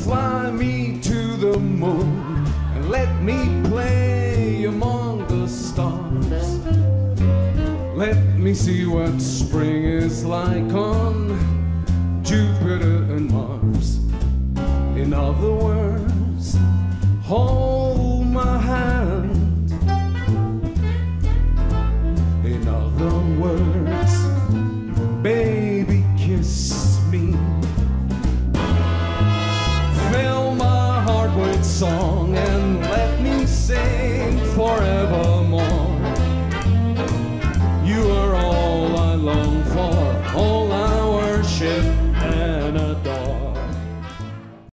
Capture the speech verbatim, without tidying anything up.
fly me to the moon and let me play among the stars. Let me see what spring is like on Jupiter and Mars. In other words, hold my hand. In other words, baby, kiss me. Fill my heart with song and let me sing forever.